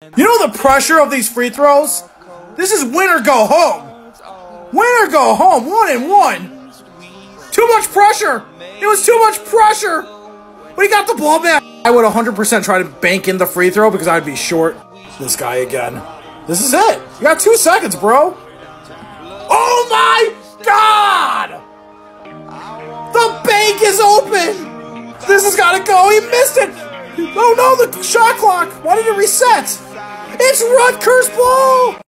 You know the pressure of these free throws? This is win or go home. Win or go home, 1-1. Too much pressure. It was too much pressure. But he got the ball back. I would 100% try to bank in the free throw because I'd be short. This guy again. This is it. You got 2 seconds, bro. Oh my God! The bank is open. This has got to go. He missed it. Oh no, the shot clock. Why did it reset? It's Rutgers ball.